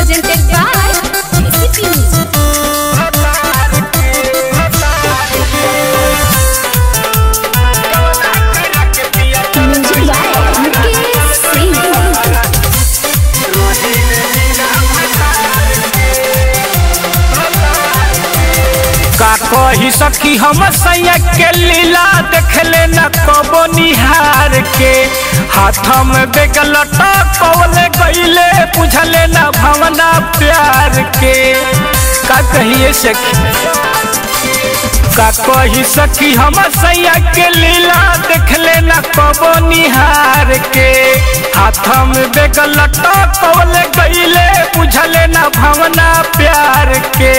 presented by JCP Music. का कही सखी हम सैया के लीला देखले न कबो निहार के हाथ में बेग लटकवले गईले बुझले न भावना प्यार के का कहिए सखी का कही सखी हम सैया के लीला देखले न कबो निहार के हाथ में बेग लटकवले गईले बुझले न भावना प्यार के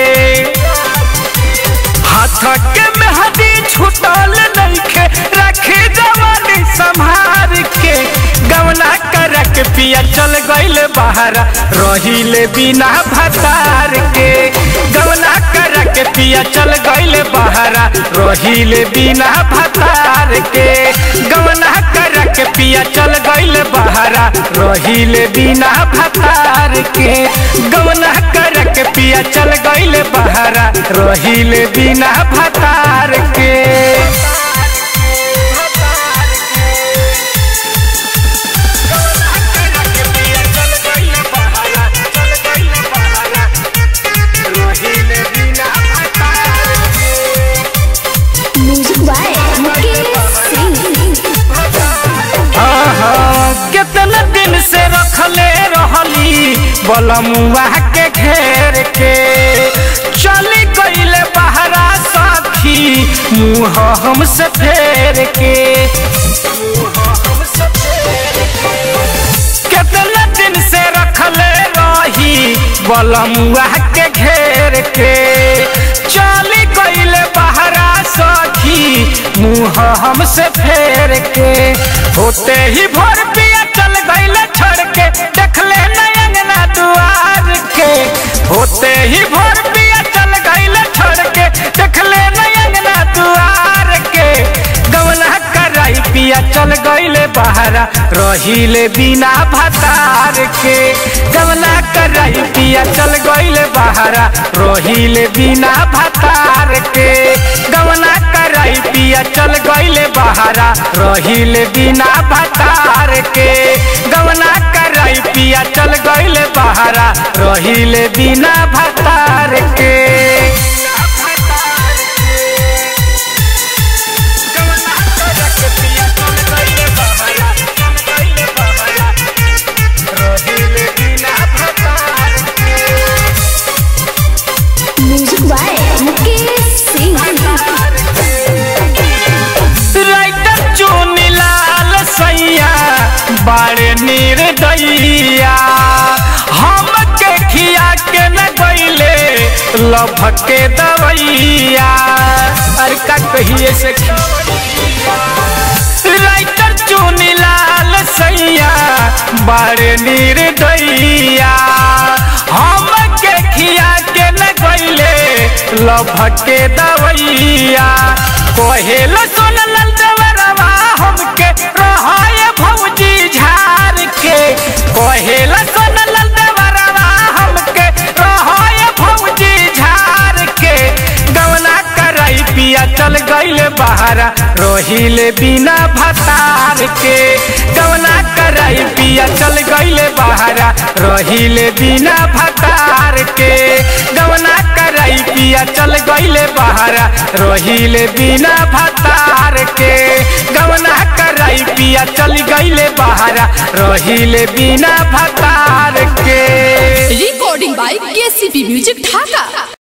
हाथ के मेहदी छुटल नइखे रखे जवानी संभार के गवना कर के पिया चल गइल बाहर रहिले बिना भतार के गवना कर के पिया चल गइल बाहर रहिले बिना भतार के गवना कर के पिया चल गइल बाहर रहिले बिना भतार के गवना कर के पिया चल गइल बाहर रहिले बिना भतार के कितना दिन से रखले रहली बलमुआ के घेर के चली गईले बहरा साथी मुँह हमसे फेर के कितना दिन से रखले रही बलमुआ के घेर के चली गईले बहरा साथी मुँह हमसे फेर के होते ही भोर पिया चल गईले छोड़ के देखले नयंगना दुआर के होते ही भोर पिया चल गईले छोड़ के देखले नयंगना दुआर के गवना कराई पिया चल गईले बहरा रहिले बिना भतार के गवना कराई पिया चल गईले बहरा रहिले बिना भतार के गवना कराई पिया चल गईले बहरा रहिले बिना भतार के गवना कराई पिया चल गईले बहरा रहिले बिना भतार के बारे निर्दयिया हम के खिया के न गईले लभ के दवैया अरे का कहिए से राइटर चुनी लाल सैया बारे निर्दयिया हम के खिया के न गईले लभ के दवैया कोहेल सुन लल देवरवा हमके रहाय भौजी झार के कोहेल सुन लल देवरवा हमके रहाय भौजी झार के गवना कराई पिया चल गईले बहरा रहिले बिना भतार के गवना कराई पिया चल गईले बहरा रहिले बिना भतार के गवना कराई पिया चल गईले बहरा रहिले बिना भतार के गवना कराई पिया चल गईले बहरा रहिले बिना भतार के Recording by KCP Music Dhaka.